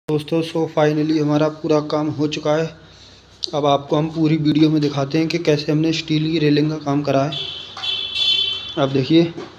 दोस्तों फाइनली हमारा पूरा काम हो चुका है। अब आपको हम पूरी वीडियो में दिखाते हैं कि कैसे हमने स्टील की रेलिंग का काम करा है। अब देखिए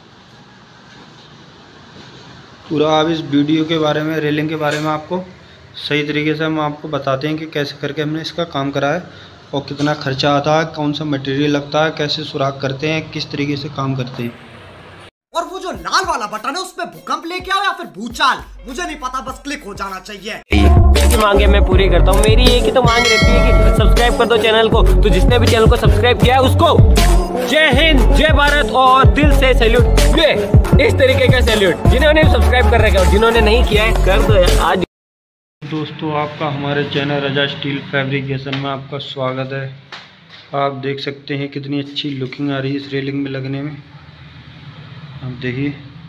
पूरा, आप इस वीडियो के बारे में, रेलिंग के बारे में आपको सही तरीके से हम आपको बताते हैं कि कैसे करके हमने इसका काम करा है और कितना खर्चा आता है, कौन सा मटेरियल लगता है, कैसे सुराख करते हैं, किस तरीके से काम करते हैं। और वो जो लाल वाला बटन है उस पे भूकंप लेके आओ या फिर भूचाल, मुझे नहीं पता, बस क्लिक हो जाना चाहिए। की मांगे मैं पूरी करता हूँ। मेरी एक ही तो मांग रहती है कि सब्सक्राइब कर दो चैनल को। तो जिसने भी चैनल को सब्सक्राइब किया है उसको जय हिंद, जय भारत और दिल से सैल्यूट। ये इस तरीके का सैल्यूट जिन्होंने सब्सक्राइब कर रखा है और जिन्होंने नहीं किया है कर दो यार आज। दोस्तों आपका हमारे चैनल रजा स्टील फैब्रिकेशन में आपका स्वागत है। आप देख सकते हैं कितनी अच्छी लुकिंग आ रही है इस रेलिंग में लगने में। आप देखिए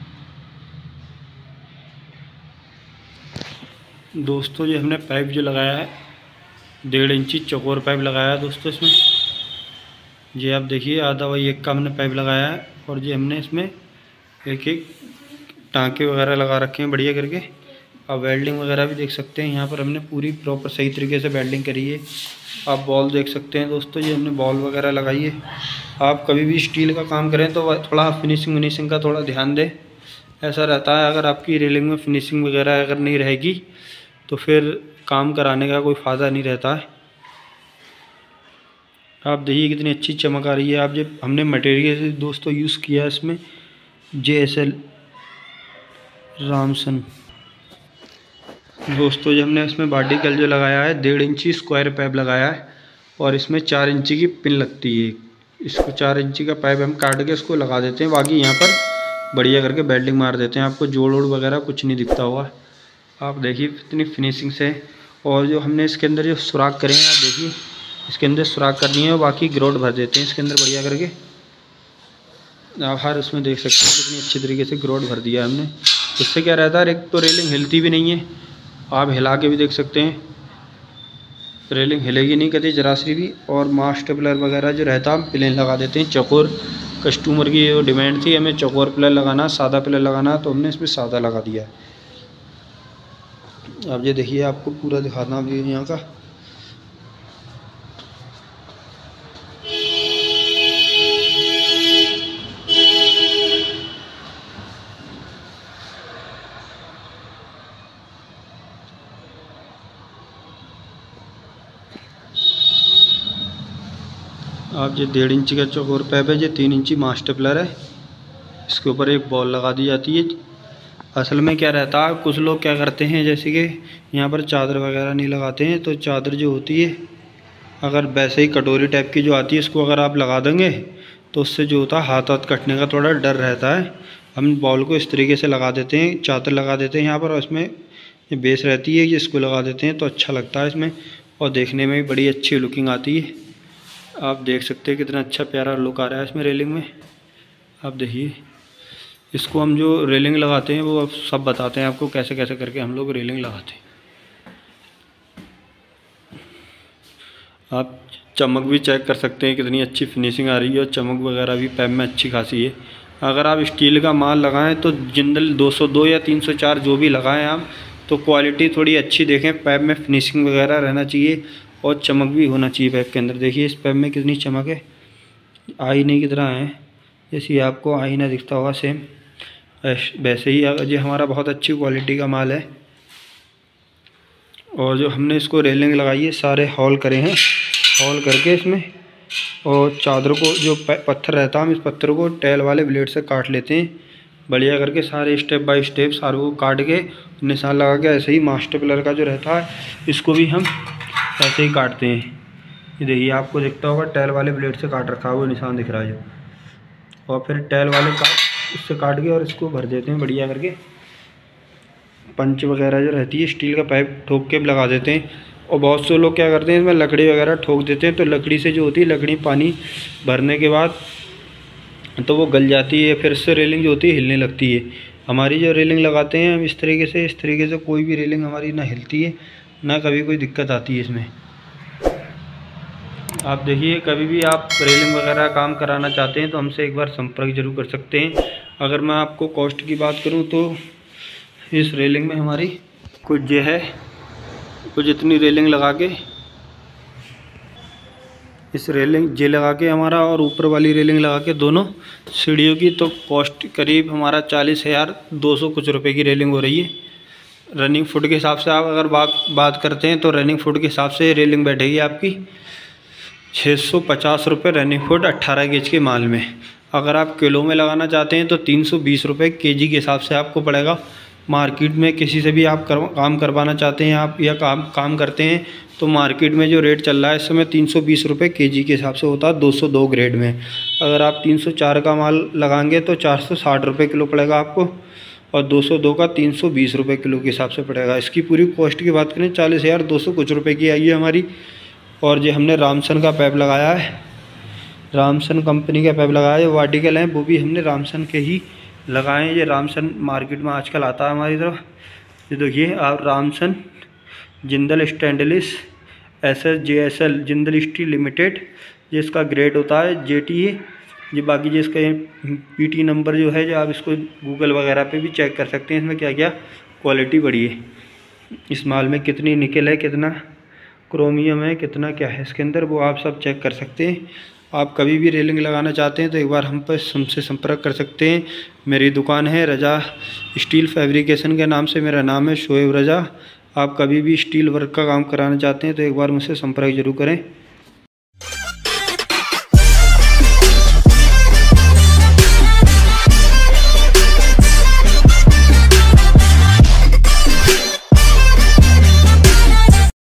दोस्तों, ये हमने पाइप जो लगाया है 1.5 इंची चौकोर पाइप लगाया है दोस्तों इसमें। ये आप देखिए आधा वही एक का हमने पाइप लगाया है और ये हमने इसमें एक एक टाँके वगैरह लगा रखे हैं बढ़िया करके। आप वेल्डिंग वगैरह भी देख सकते हैं, यहाँ पर हमने पूरी प्रॉपर सही तरीके से वेल्डिंग करी है। आप बॉल देख सकते हैं दोस्तों, ये हमने बॉल वगैरह लगाई है। आप कभी भी स्टील का काम करें तो थोड़ा फिनिशिंग का थोड़ा ध्यान दें। ऐसा रहता है अगर आपकी रेलिंग में फिनिशिंग वगैरह अगर नहीं रहेगी तो फिर काम कराने का कोई फ़ायदा नहीं रहता है। आप देखिए कितनी अच्छी चमक आ रही है। आप जब हमने मटेरियल दोस्तों यूज़ किया है इसमें JSL रामसन दोस्तों। जो हमने इसमें वर्टिकल जो लगाया है 1.5 इंची स्क्वायर पाइप लगाया है और इसमें 4 इंची की पिन लगती है। इसको 4 इंची का पाइप हम काट के इसको लगा देते हैं, बाकी यहाँ पर बढ़िया करके वेल्डिंग मार देते हैं। आपको जोड़ वगैरह कुछ नहीं दिखता होगा। आप देखिए कितनी फिनिशिंग से। और जो हमने इसके अंदर जो सुराख करें आप देखिए, इसके अंदर सुराख करनी है और बाकी ग्रोट भर देते हैं इसके अंदर बढ़िया करके। आप हर उसमें देख सकते हैं कितनी अच्छी तरीके से ग्रोट भर दिया है हमने। इससे क्या रहता है, एक तो रेलिंग हिलती भी नहीं है। आप हिला के भी देख सकते हैं, रेलिंग हिलेगी नहीं कभी जरा सी भी। और मास्टर पिलर वगैरह जो रहता है हम प्लेन लगा देते हैं चौकोर। कस्टमर की जो डिमांड थी हमें चौकोर पिलर लगाना, सादा पिलर लगाना, तो हमने इसमें सादा लगा दिया है। अब ये देखिए आपको पूरा दिखाना भी यहाँ का। आप ये 1.5 इंची का चौकोर पाइप है, ये 3 इंची मास्टर पिलर है। इसके ऊपर एक बॉल लगा दी जाती है। असल में क्या रहता है, कुछ लोग क्या करते हैं जैसे कि यहाँ पर चादर वगैरह नहीं लगाते हैं, तो चादर जो होती है अगर वैसे ही कटोरी टाइप की जो आती है इसको अगर आप लगा देंगे तो उससे जो होता है हाथ कटने का थोड़ा डर रहता है। हम बॉल को इस तरीके से लगा देते हैं, चादर लगा देते हैं यहाँ पर, और इसमें ये बेस रहती है, इसको लगा देते हैं तो अच्छा लगता है इसमें और देखने में भी बड़ी अच्छी लुकिंग आती है। आप देख सकते हैं कितना अच्छा प्यारा लुक आ रहा है इसमें रेलिंग में। आप देखिए इसको हम जो रेलिंग लगाते हैं वो अब सब बताते हैं आपको कैसे कैसे करके हम लोग रेलिंग लगाते हैं। आप चमक भी चेक कर सकते हैं कितनी अच्छी फिनिशिंग आ रही है और चमक वगैरह भी पैप में अच्छी खासी है। अगर आप स्टील का माल लगाएं तो जिंदल 202 या 304 जो भी लगाएं आप, तो क्वालिटी थोड़ी अच्छी देखें। पैप में फिनिशिंग वगैरह रहना चाहिए और चमक भी होना चाहिए पैप के अंदर। देखिए इस पैप में कितनी चमक है, आईने की तरह है, जैसे आपको आईना दिखता होगा सेम वैसे ही। ये हमारा बहुत अच्छी क्वालिटी का माल है। और जो हमने इसको रेलिंग लगाई है सारे हॉल करे हैं, हॉल करके इसमें और चादर को जो पत्थर रहता है हम इस पत्थर को टैल वाले ब्लेड से काट लेते हैं बढ़िया करके। सारे स्टेप बाय स्टेप सारे को काट के निशान लगा के, ऐसे ही मास्टर पिलर का जो रहता है इसको भी हम ऐसे ही काटते हैं। ये देखिए आपको दिखता होगा टैल वाले ब्लेड से काट रखा है, वो निशान दिख रहा है जो। और फिर टैल वाले उससे काट के और इसको भर देते हैं बढ़िया करके। पंच वगैरह जो रहती है स्टील का पाइप ठोक के लगा देते हैं। और बहुत से लोग क्या करते हैं इसमें लकड़ी वगैरह ठोक देते हैं, तो लकड़ी से जो होती है, लकड़ी पानी भरने के बाद तो वो गल जाती है, फिर इससे रेलिंग जो होती है हिलने लगती है। हमारी जो रेलिंग लगाते हैं हम इस तरीके से कोई भी रेलिंग हमारी ना हिलती है ना कभी कोई दिक्कत आती है इसमें। आप देखिए कभी भी आप रेलिंग वगैरह काम कराना चाहते हैं तो हमसे एक बार संपर्क जरूर कर सकते हैं। अगर मैं आपको कॉस्ट की बात करूं तो इस रेलिंग में हमारी कुछ जो है कुछ इतनी रेलिंग लगा के, इस रेलिंग ये लगा के हमारा और ऊपर वाली रेलिंग लगा के दोनों सीढ़ियों की, तो कॉस्ट करीब हमारा 40,200 कुछ रुपए की रेलिंग हो रही है। रनिंग फुट के हिसाब से आप अगर बात करते हैं तो रनिंग फुट के हिसाब से रेलिंग बैठेगी आपकी 650 रुपये रनिंग फुट 18 गेज के माल में। अगर आप किलो में लगाना चाहते हैं तो 320 रुपये केजी के हिसाब से आपको पड़ेगा। मार्केट में किसी से भी आप काम करवाना चाहते हैं आप या काम करते हैं तो मार्केट में जो रेट चल रहा है इस समय 320 रुपये केजी के हिसाब से होता है 202 ग्रेड में। अगर आप 304 का माल लगाएंगे तो 460 रुपये किलो पड़ेगा आपको, और 202 का 320 रुपये किलो के हिसाब से पड़ेगा। इसकी पूरी कॉस्ट की बात करें 40,200 कुछ रुपये की आई है हमारी। और ये हमने रामसन का पाइप लगाया है, रामसन कंपनी का पाइप लगाया है। वर्टिकल हैं वो भी हमने रामसन के ही लगाए हैं। ये रामसन मार्केट में आजकल आता है हमारी तरफ। ये देखिए आप, Ramson Jindal stainless SSJSL Jindal steel limited, ये इसका ग्रेड होता है JT है। ये बाकी जो इसका PT नंबर जो है, जो आप इसको गूगल वगैरह पे भी चेक कर सकते हैं इसमें क्या क्या क्वालिटी बढ़ी है, इस माल में कितनी निकल है, कितना क्रोमियम है, कितना क्या है इसके अंदर, वो आप सब चेक कर सकते हैं। आप कभी भी रेलिंग लगाना चाहते हैं तो एक बार हमसे संपर्क कर सकते हैं। मेरी दुकान है रजा स्टील फैब्रिकेशन के नाम से, मेरा नाम है शोएब रजा। आप कभी भी स्टील वर्क का काम कराना चाहते हैं तो एक बार मुझसे संपर्क जरूर करें।